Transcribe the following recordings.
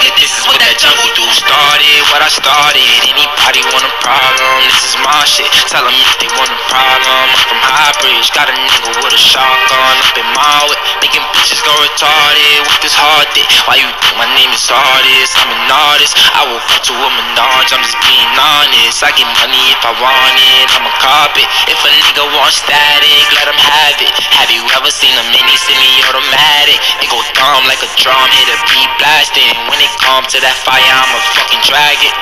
nigga, this is what that jungle do. Started what I started. Anybody want a problem? This is my shit. Tell them if they want a problem. I'm from High Bridge, got a nigga with a shotgun up in my way, making bitches go retarded with this hard dick. Why you think my name is artist? I'm an artist. I will fuck to a Montage, I'm just being honest. I get money if I want it, I'm a carpet. If a nigga wants static, let him have it. Have you ever seen a mini semi-automatic? It go dumb like a drum, hit a beat blasting. When it come to that fire, I'ma fucking drag it.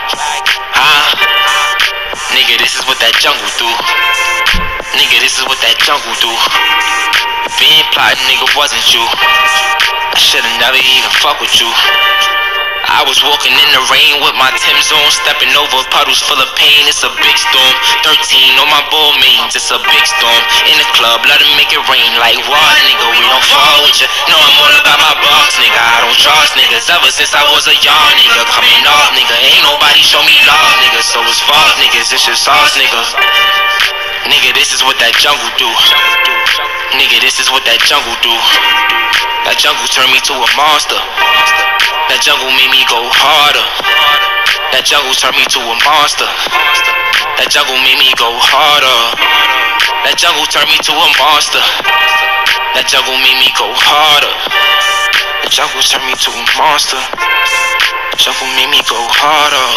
Nigga, this is what that jungle do. Nigga, this is what that jungle do. If you ain't plotting, nigga, wasn't you. I should've never even fuck with you. I was walking in the rain with my Tim's on, stepping over puddles full of pain. It's a big storm. 13 on my bull means it's a big storm. In the club, let it make it rain. Like what, nigga? We don't fall with ya. No, I'm all about my box, nigga. I don't trust niggas ever since I was a young nigga. Coming up, nigga. Ain't nobody show me love, nigga. So it's false, niggas. It's just us, nigga. Nigga, this is what that jungle do. Nigga, this is what that jungle do. That jungle turned me to a monster. That jungle made me go harder. That jungle turned me to a monster. That jungle made me go harder. That jungle turned me to a monster. That jungle made me go harder. The jungle turned me to a monster. The jungle made me go harder.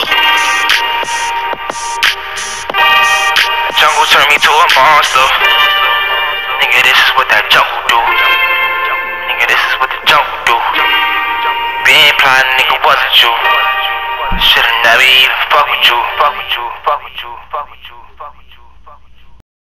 The jungle turned me to a monster. Nigga, this is what that jungle do. Nigga, this is what the jungle do. Been plotting, nigga, wasn't you. Should've never even fuck with you. Fuck with you, fuck with you, fuck with you.